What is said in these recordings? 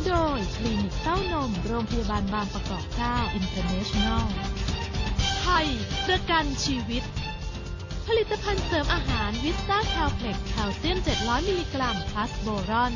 โดยคลินิกเต้านมโรงพยาบาลบางประกอบ9 International ไทยประกันชีวิตผลิตภัณฑ์เสริมอาหารวิสต้าแคลเพล็กซ์แคลเซียม700มิลลิกรัม plus โบรอน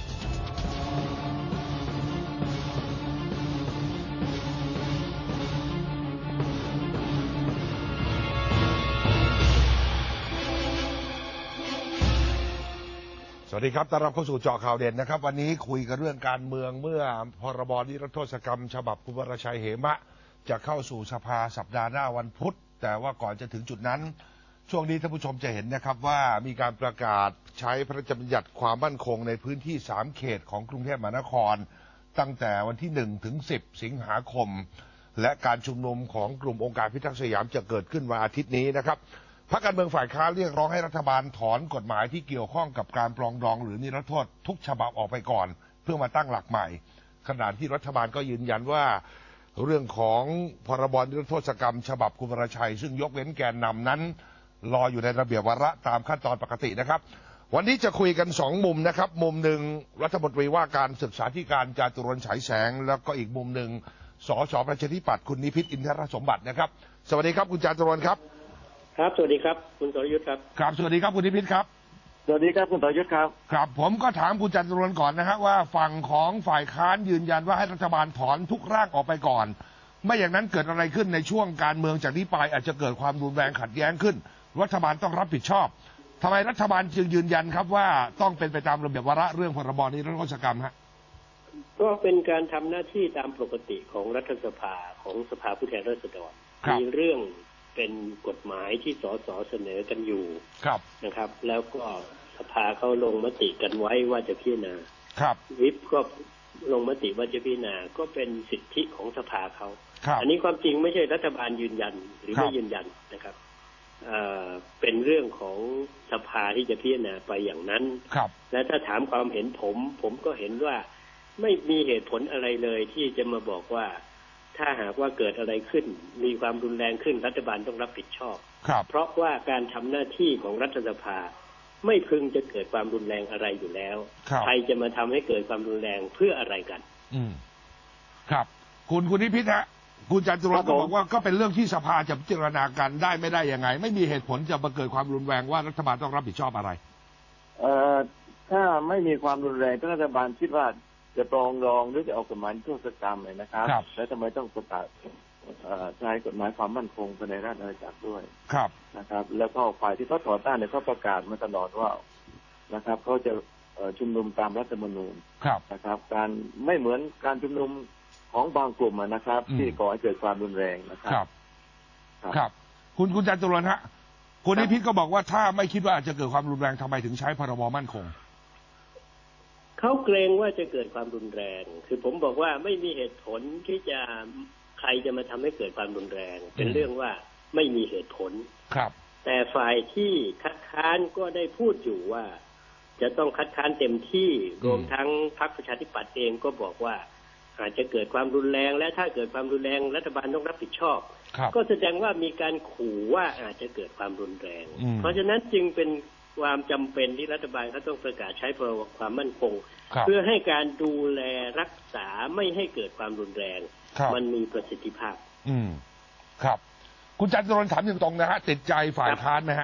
สวัสดีครับต้อนรับเข้าสู่เจาะข่าวเด่นนะครับวันนี้คุยกันเรื่องการเมืองเมื่อพรบนิรโทษกรรมฉบับคุณวรชัยเหมะจะเข้าสู่สภาสัปดาห์หน้าวันพุธแต่ว่าก่อนจะถึงจุดนั้นช่วงนี้ท่านผู้ชมจะเห็นนะครับว่ามีการประกาศใช้พระราชบัญญัติความมั่นคงในพื้นที่3เขตของกรุงเทพมหานครตั้งแต่วันที่1ถึง10สิงหาคมและการชุมนุมของกลุ่มองค์การพิทักษ์สยามจะเกิดขึ้นวันอาทิตย์นี้นะครับพรรคการเมืองฝ่ายค้านเรียกร้องให้รัฐบาลถอนกฎหมายที่เกี่ยวข้องกับการปรองดองหรือนิรโทษทุกฉบับออกไปก่อนเพื่อมาตั้งหลักใหม่ขณะที่รัฐบาลก็ยืนยันว่าเรื่องของพรบนิรโทษกรรมฉบับคุณวรชัยซึ่งยกเว้นแกนนำนั้นรออยู่ในระเบียบวาระตามขั้นตอนปกตินะครับวันนี้จะคุยกัน2มุมนะครับมุมหนึ่งรัฐมนตรีว่าการศึกษาธิการจาตุรนต์ฉายแสงแล้วก็อีกมุมหนึ่งสสประชาธิปัตย์คุณนิพิษอินทรสมบัตินะครับสวัสดีครับคุณจาตุรนต์ครับครับสวัสดีครับคุณสรยุทธครับครับสวัสดีครับคุณนิพิษครับสวัสดีครับคุณสรยุทธครับครับผมก็ถามคุณจาตุรนต์ก่อนนะฮะว่าฝั่งของฝ่ายค้านยืนยันว่าให้รัฐบาลถอนทุกร่างออกไปก่อนไม่อย่างนั้นเกิดอะไรขึ้นในช่วงการเมืองจากนี้ไปอาจจะเกิดความรุนแรงขัดแย้งขึ้นรัฐบาลต้องรับผิดชอบทำไมรัฐบาลจึงยืนยันครับว่าต้องเป็นไปตามระเบียบวาระเรื่องพรบนิรโทษกรรมฮะก็เป็นการทำหน้าที่ตามปกติของรัฐสภาของสภาผู้แทนราษฎรมีเรื่องเป็นกฎหมายที่สสเสนอกันอยู่นะครับแล้วก็สภาเขาลงมติกันไว้ว่าจะพิจารณาวิปก็ลงมติว่าจะพิจารณาก็เป็นสิทธิของสภาเขาอันนี้ความจริงไม่ใช่รัฐบาลยืนยันหรือไม่ยืนยันนะครับเป็นเรื่องของสภาที่จะพิจารณาไปอย่างนั้นและถ้าถามความเห็นผมก็เห็นว่าไม่มีเหตุผลอะไรเลยที่จะมาบอกว่าถ้าหากว่าเกิดอะไรขึ้นมีความรุนแรงขึ้นรัฐบาลต้องรับผิดชอบเพราะว่าการทำหน้าที่ของรัฐสภาไม่พึงจะเกิดความรุนแรงอะไรอยู่แล้วใครจะมาทำให้เกิดความรุนแรงเพื่ออะไรกันครับคุณนิพิษฮะคุณจาตุรนต์ก็บอกว่าก็เป็นเรื่องที่สภาจะพิจารณากันได้ไม่ได้ยังไงไม่มีเหตุผลจะมาเกิดความรุนแรงว่ารัฐบาลต้องรับผิดชอบอะไรถ้าไม่มีความรุนแรงรัฐบาลคิดว่าจะปรองดองหรือจะออกกฎหมายนิรโทษกรรมเลยนะครับแล้วทำไมต้องประกาศใช้กฎหมายความมั่นคงภายในราชอาณาจักรด้วยนะครับแล้วก็ฝ่ายที่เขาต่อต้านเนี่ยเขาประกาศมาตลอดว่านะครับเขาจะชุมนุมตามรัฐธรรมนูญนะครับการไม่เหมือนการชุมนุมของบางกลุ่มนะครับที่ก่อให้เกิดความรุนแรงนะครับครับคุณจาตุรนต์ฮะคุณนิพิษก็บอกว่าถ้าไม่คิดว่าจะเกิดความรุนแรงทำไมถึงใช้พรบมั่นคงเขาเกรงว่าจะเกิดความรุนแรงคือผมบอกว่าไม่มีเหตุผลที่จะใครจะมาทำให้เกิดความรุนแรงเป็นเรื่องว่าไม่มีเหตุผลแต่ฝ่ายที่คัดค้านก็ได้พูดอยู่ว่าจะต้องคัดค้านเต็มที่รวมทั้งพรรคประชาธิปัตย์เองก็บอกว่าอาจจะเกิดความรุนแรงและถ้าเกิดความรุนแรงรัฐบาลต้องรับผิดชอบก็แสดงว่ามีการขู่ว่าอาจจะเกิดความรุนแรงเพราะฉะนั้นจึงเป็นความจำเป็นที่รัฐบาลเขาต้องประกาศใช้พรบความมั่นคงเพื่อให้การดูแลรักษาไม่ให้เกิดความรุนแรงมันมีประสิทธิภาพครับคุณจาตุรนต์ถามตรงๆนะฮะติดใจฝ่ายค้านไหมฮะ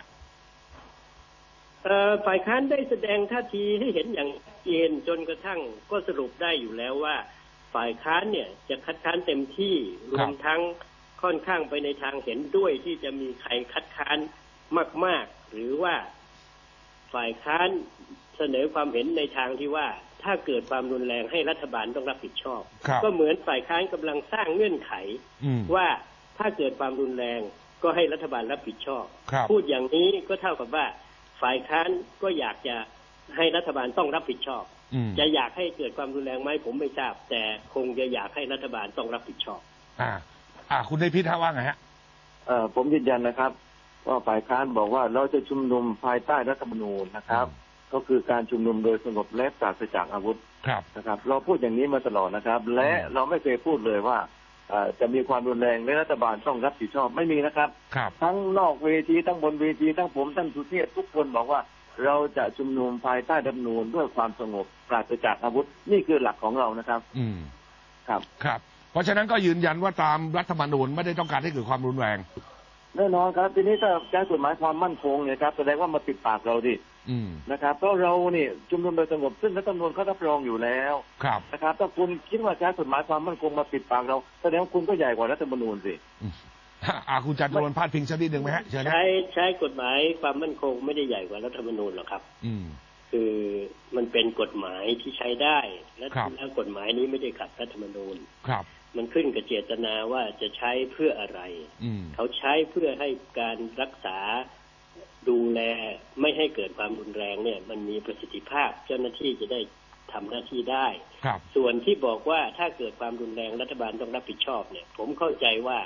ฝ่ายค้านได้แสดงท่าทีให้เห็นอย่างชัดเจนจนกระทั่งก็สรุปได้อยู่แล้วว่าฝ่ายค้านเนี่ยจะคัดค้านเต็มที่รวมทั้งค่อนข้างไปในทางเห็นด้วยที่จะมีใครคัดค้านมากๆหรือว่าฝ่ายค้านเสนอความเห็นในทางที่ว่าถ้าเกิดความรุนแรงให้รัฐบาลต้องรับผิดชอบก็เหมือนฝ่ายค้านกำลังสร้างเงื่อนไขว่าถ้าเกิดความรุนแรงก็ให้รัฐบาลรับผิดชอบพูดอย่างนี้ก็เท่ากับว่าฝ่ายค้านก็อยากจะให้รัฐบาลต้องรับผิดชอบจะอยากให้เกิดความรุนแรงไหมผมไม่ทราบแต่คงจะอยากให้รัฐบาลต้องรับผิดชอบคุณได้พิธาว่าไงฮะผมยืนยันนะครับว่าฝ่ายค้านบอกว่าเราจะชุมนุมภายใต้รัฐธรรมนูญนะครับก็คือการชุมนุมโดยสงบและปราศจากอาวุธนะครับเราพูดอย่างนี้มาตลอดนะครับและเราไม่เคยพูดเลยว่าจะมีความรุนแรงและรัฐบาลต้องรับผิดชอบไม่มีนะครับทั้งนอกเวทีทั้งบนเวทีทั้งผมท่านสุเทพทุกคนบอกว่าเราจะชุมนุมภายใต้รัฐธรรมนูญด้วยความสงบปราศจากอาวุธนี่คือหลักของเรานะครับครับครับเพราะฉะนั้นก็ยืนยันว่าตามรัฐธรรมนูญไม่ได้ต้องการให้เกิดความรุนแรงแน่นอนครับทีนี้ถ้าใช้กฎหมายความมั่นคงเนี่ยครับแสดงว่ามาปิดปากเราดินะครับเพราะเราเนี่ยชุมนุมโดยสงบซึ่งรัฐธรรมนูญเขารับรองอยู่แล้วนะครับถ้าคุณคิดว่าใช้กฎหมายความมั่นคงมาปิดปากเราแสดงว่าคุณก็ใหญ่กว่ารัฐธรรมนูญสิคุณจตุรนต์พาดพิงสักนิดหนึ่งไหมฮะเชิญนะใช้กฎหมายความมั่นคงไม่ได้ใหญ่กว่ารัฐธรรมนูญหรอกครับคือมันเป็นกฎหมายที่ใช้ได้และกฎหมายนี้ไม่ได้ขัดรัฐธรรมนูญมันขึ้นกับเจตนาว่าจะใช้เพื่ออะไรเขาใช้เพื่อให้การรักษาดูแลไม่ให้เกิดความรุนแรงเนี่ยมันมีประสิทธิภาพเจ้าหน้าที่จะได้ทำหน้าที่ได้ส่วนที่บอกว่าถ้าเกิดความรุนแรงรัฐบาลต้องรับผิดชอบเนี่ยผมเข้าใจว่า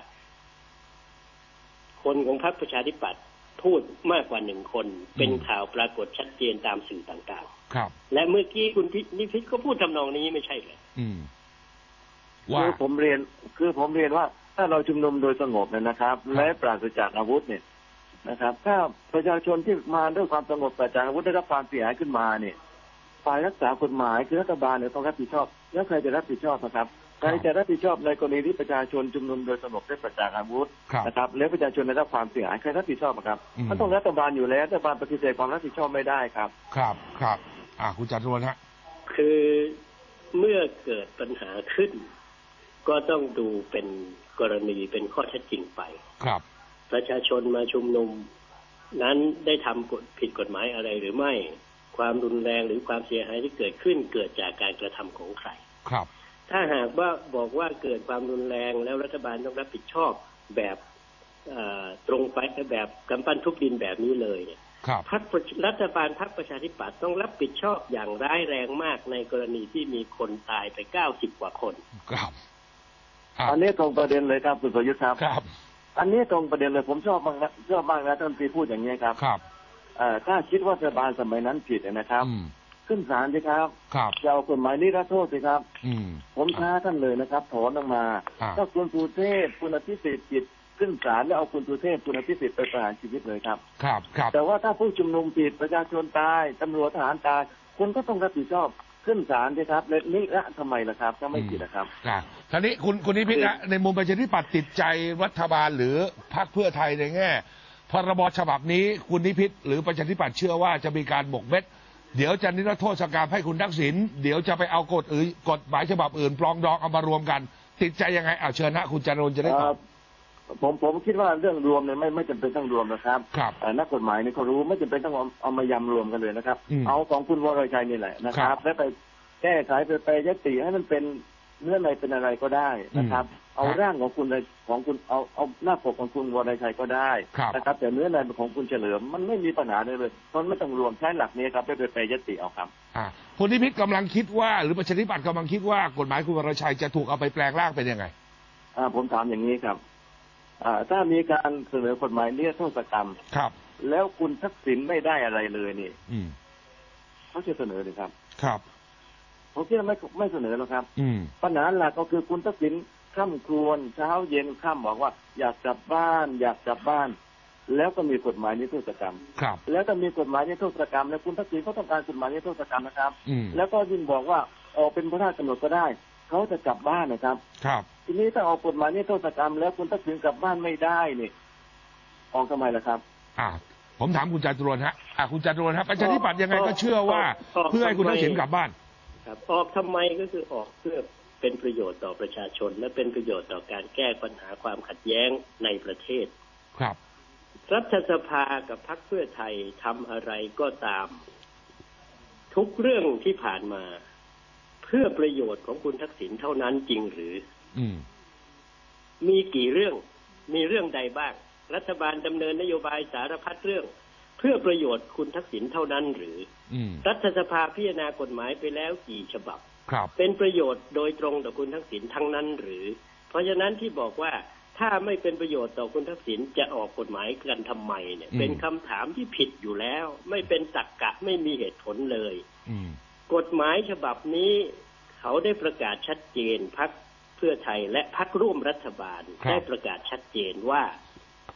คนของพรรคประชาธิปัตย์พูดมากกว่า1 คนเป็นข่าวปรากฏชัดเจนตามสื่อต่างๆและเมื่อกี้คุณนิพิษก็พูดทำนองนี้ไม่ใช่เหรอคือผมเรียนว่าถ้าเราชุมนุมโดยสงบเนี่ยนะครับและปราศจากอาวุธเนี่ยนะครับถ้าประชาชนที่มาด้วยความสงบปราศจากอาวุธได้รับความเสียหายขึ้นมาเนี่ยฝ่ายรักษากฎหมายคือรัฐบาลเนี่ยต้องรับผิดชอบแล้วใครจะรับผิดชอบนะครับใครจะรับผิดชอบในกรณีที่ประชาชนชุมนุมโดยสงบได้ปราศจากอาวุธนะครับแล้วประชาชนได้รับความเสียหายใครรับผิดชอบครับมันต้องรัฐบาลอยู่แล้วรัฐบาลปฏิเสธความรับผิดชอบไม่ได้ครับครับคุณจตุรนต์ฮะคือเมื่อเกิดปัญหาขึ้นก็ต้องดูเป็นกรณีเป็นข้อเท็จจริงไปประชาชนมาชุมนุมนั้นได้ทำผิดกฎหมายอะไรหรือไม่ความรุนแรงหรือความเสียหายที่เกิดขึ้นเกิดจากการกระทำของใครถ้าหากว่าบอกว่าเกิดความรุนแรงแล้วรัฐบาลต้องรับผิดชอบแบบตรงไปแบบกำปั้นทุบดินแบบนี้เลยเนี่ยรัฐบาลพรรคประชาธิปัตย์ต้องรับผิดชอบอย่างร้ายแรงมากในกรณีที่มีคนตายไป90 กว่าคนอันนี้ตรงประเด็นเลยครับคุณประยุทธ์ครับอันนี้ตรงประเด็นเลยผมชอบมากนะท่านตีพูดอย่างนี้ครับถ้าคิดว่ารัฐบาลสมัยนั้นผิดนะครับขึ้นศาลสิครับจะเอากฎหมายนิรโทษสิครับผมท้าท่านเลยนะครับถอนออกมาถ้าคุณสุเทพคุณอภิสิทธิ์ผิดขึ้นศาลแล้วเอาคุณสุเทพคุณอภิสิทธิ์ไปประหารชีวิตเลยครับแต่ว่าถ้าผู้ชุมนุมผิดประชาชนตายตำรวจทหารตายคุณก็ต้องรับผิดชอบขึ้นศาลสิครับและนี่ละทำไมล่ะครับถ้าไม่ผิดนะครับทีนี้คุณนิพิษนะในมุมประชาธิปัตย์ติดใจรัฐบาลหรือพรรคเพื่อไทยในแง่พรบฉบับนี้คุณนิพิษหรือประชาธิปัตย์เชื่อว่าจะมีการหมกเม็ดเดี๋ยวจะนิรโทษกรรมให้คุณทักษิณเดี๋ยวจะไปเอากฎหมายฉบับอื่นปลองดองเอามารวมกันติดใจยังไงเชิญนะคุณจตุรนต์จะได้ตอบผมคิดว่าเรื่องรวมเนี่ยไม่จำเป็นต้องรวมนะครับนักกฎหมายนี่เขารู้ไม่จำเป็นต้องเอามายำรวมกันเลยนะครับเอาของคุณวรชัยนี่แหละนะครับแล้วไปแก้ไขไปยติให้มันเป็นเนื้อในเป็นอะไรก็ได้นะครับเอาร่างของคุณเอาหน้าปกของคุณวรชัยก็ได้นะครับแต่เนื้อในของคุณเฉลิมมันไม่มีปัญหาเลยมันไม่ต้องรวมใช้หลักนี้ครับไปแปลยติเอาครับคุณนิพิษกำลังคิดว่าหรือประชาธิปัตย์กำลังคิดว่ากฎหมายคุณวรชัยจะถูกเอาไปแปลงร่างเป็นยังไงผมถามอย่างนี้ครับถ้ามีการเสนอกฎหมายนิรโทษกรรมแล้วคุณทักษิณไม่ได้อะไรเลยนี่เขาจะเสนอหรือครับผมคิดว่าไม่เสนอหรอกครับปัญหาหลักก็คือคุณทักษิณค่ำครวญเช้าเย็นค่ำบอกว่าอยากกลับบ้านแล้วก็มีกฎหมายนิรโทษกรรมแล้วก็มีกฎหมายนิรโทษกรรมแล้วคุณทักษิณเขาต้องการกฎหมายนิรโทษกรรมนะครับแล้วก็ยิ่งบอกว่าออกเป็นพระราชกำหนดก็ได้เขาจะกลับบ้านนะครับทีนี้ถ้าออกกฎหมายนิรโทษกรรมแล้วคุณทักษิณกลับบ้านไม่ได้นี่ออกทำไมล่ะครับผมถามคุณจตุรนต์ฮะคุณจตุรนต์ฮะประชาธิปัตย์ยังไงก็เชื่อว่าเพื่อให้คุณทักษิณกลับบ้านออกทำไมก็คือออกเพื่อเป็นประโยชน์ต่อประชาชนและเป็นประโยชน์ต่อการแก้ปัญหาความขัดแย้งในประเทศรัฐสภากับพรรคเพื่อไทยทำอะไรก็ตามทุกเรื่องที่ผ่านมาเพื่อประโยชน์ของคุณทักษิณเท่านั้นจริงหรือมีกี่เรื่องมีเรื่องใดบ้างรัฐบาลดำเนินนโยบายสารพัดเรื่องเพื่อประโยชน์คุณทักษิณเท่านั้นหรือรัฐสภาพิจารณากฎหมายไปแล้วกี่ฉบับเป็นประโยชน์โดยตรงต่อคุณทักษิณทั้งนั้นหรือเพราะฉะนั้นที่บอกว่าถ้าไม่เป็นประโยชน์ต่อคุณทักษิณจะออกกฎหมายกันทำไมเนี่ยเป็นคำถามที่ผิดอยู่แล้วไม่เป็นตรรกะไม่มีเหตุผลเลยกฎหมายฉบับนี้เขาได้ประกาศชัดเจนพรรคเพื่อไทยและพรรคร่วมรัฐบาลได้ประกาศชัดเจนว่า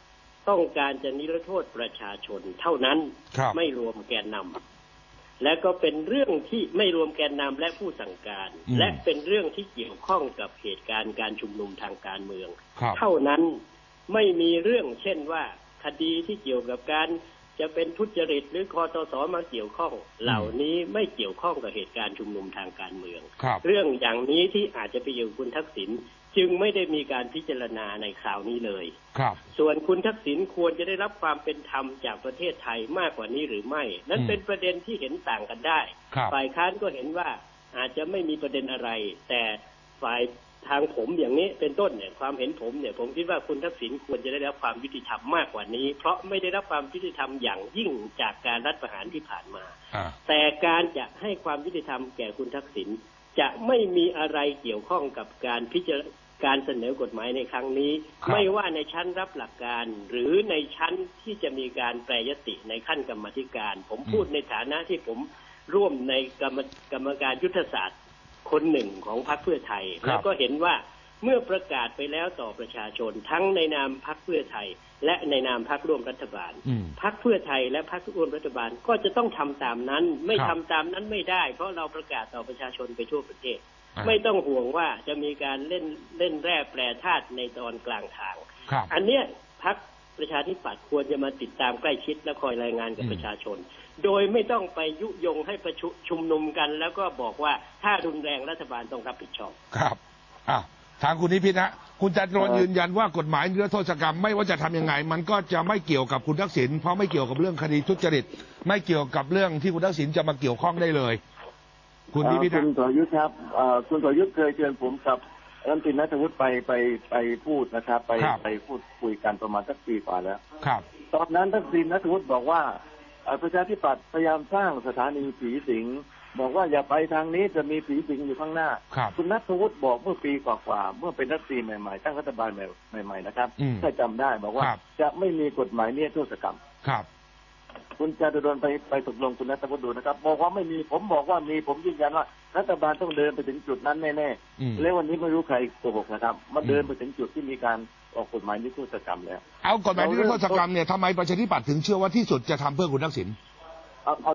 ต้องการจะนิรโทษประชาชนเท่านั้นไม่รวมแกนนำและก็เป็นเรื่องที่ไม่รวมแกนนำและผู้สั่งการและเป็นเรื่องที่เกี่ยวข้องกับเหตุการณ์การชุมนุมทางการเมืองเท่านั้นไม่มีเรื่องเช่นว่าคดีที่เกี่ยวกับการจะเป็นทุจริตหรือคตส.มาเกี่ยวข้องเหล่านี้ไม่เกี่ยวข้องกับเหตุการณ์ชุมนุมทางการเมืองเรื่องอย่างนี้ที่อาจจะไปเกี่ยวกับคุณทักษิณจึงไม่ได้มีการพิจารณาในคราวนี้เลยส่วนคุณทักษิณควรจะได้รับความเป็นธรรมจากประเทศไทยมากกว่านี้หรือไม่นั้นเป็นประเด็นที่เห็นต่างกันได้ฝ่ายค้านก็เห็นว่าอาจจะไม่มีประเด็นอะไรแต่ฝ่ายทางผมอย่างนี้เป็นต้นเนี่ยความเห็นผมเนี่ยผมคิดว่าคุณทักษิณควรจะได้รับความยุติธรรมมากกว่านี้เพราะไม่ได้รับความยุติธรรมอย่างยิ่งจากการรัฐประหารที่ผ่านมาแต่การจะให้ความยุติธรรมแก่คุณทักษิณจะไม่มีอะไรเกี่ยวข้องกับการพิจารณาการเสนอกฎหมายในครั้งนี้ไม่ว่าในชั้นรับหลักการหรือในชั้นที่จะมีการแปรยติในขั้นกรรมาธิการผมพูดในฐานะที่ผมร่วมในกรรมการยุทธศาสตร์คนหนึ่งของพรรคเพื่อไทยแล้วก็เห็นว่าเมื่อประกาศไปแล้วต่อประชาชนทั้งในนามพรรคเพื่อไทยและในนามพรรคร่วมรัฐบาลพรรคเพื่อไทยและพรรคร่วมรัฐบาลก็จะต้องทำตามนั้นไม่ทำตามนั้นไม่ได้เพราะเราประกาศต่อประชาชนไปทั่วประเทศไม่ต้องห่วงว่าจะมีการเล่นแร่แปรธาตุในตอนกลางทางอันเนี้ยพรรคประชาธิปัตย์ควรจะมาติดตามใกล้ชิดและคอยรายงานกับประชาชนโดยไม่ต้องไปยุยงให้ประชุมนุมกันแล้วก็บอกว่าถ้ารุนแรงรัฐบาลต้องรับผิดชอบครับทางคุณนิพิษนะคุณจตุรนต์ยืนยันว่ากฎหมายนิรโทษกรรมไม่ว่าจะทำยังไงมันก็จะไม่เกี่ยวกับคุณทักษิณเพราะไม่เกี่ยวกับเรื่องคดีทุจริตไม่เกี่ยวกับเรื่องที่คุณทักษิณจะมาเกี่ยวข้องได้เลยคุณนิพิษคุณสรยุทธครับคุณสรยุทธเคยเชิญผมกับรัฐมนตรีณัฐวุฒิไปพูดนะครับไปพูดคุยกันประมาณสักปีกว่าแล้วครับตอนนั้นรัฐมนตรีณัฐวุฒิบอกว่าประชาธิปัตย์พยายามสร้างสถานีผีสิงบอกว่าอย่าไปทางนี้จะมีผีสิงอยู่ข้างหน้าคุณณัฐวุฒิบอกเมื่อปีกว่าเมื่อเป็นรัฐมนตรีใหม่ๆตั้งรัฐบาลใหม่ๆนะครับถ้าจำได้บอกว่าจะไม่มีกฎหมายนิรโทษกรรมคุณจตุรนต์ไปตกลงคุณณัฐวุฒิดูนะครับบอกว่าไม่มีผมบอกว่ามีผมยืนยันว่ารัฐบาลต้องเดินไปถึงจุดนั้นแน่ๆแล้ววันนี้ไม่รู้ใครโกหกนะครับมาเดินไปถึงจุดที่มีการออกกฎหมายนิรโทษกรรมแล้วเอากฎหมายนิรโทษกรรมเนี่ยทำไมประชาธิปัตย์ถึงเชื่อว่าที่สุดจะทำเพื่อคุณทักษิณ